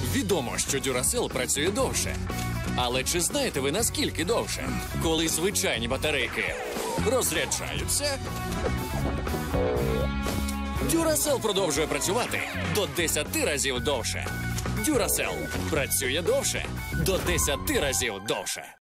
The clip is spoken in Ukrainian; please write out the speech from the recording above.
Відомо, що Duracell працює довше. Але чи знаєте ви, наскільки довше? Коли звичайні батарейки розряджаються, Duracell продовжує працювати до 10 разів довше. Duracell працює довше до 10 разів довше.